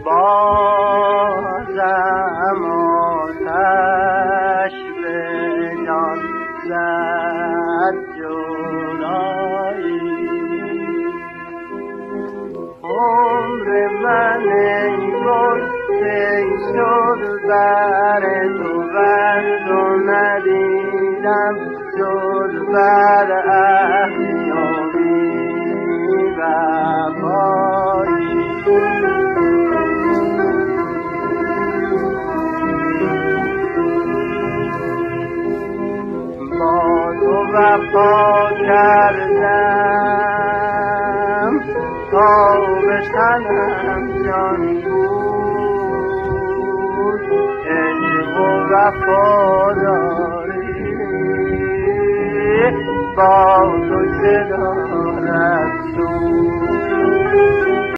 بازم آتش به جان زد جدایی. عمر من ای گل کی شد بر تو ورد و ندیدم جز بر عهدی و بی وفایی. با تو وفا کردم تا به تنم جان بود، عشق و وفاداری با تو چه دارد سود.